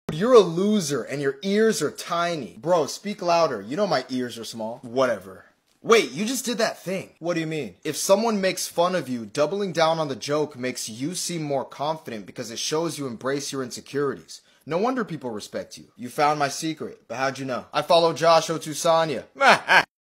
You're a loser and your ears are tiny. Bro, speak louder. You know my ears are small. Whatever. Wait, you just did that thing. What do you mean? If someone makes fun of you, doubling down on the joke makes you seem more confident because it shows you embrace your insecurities. No wonder people respect you. You found my secret, but how'd you know? I follow Josh Otusanya.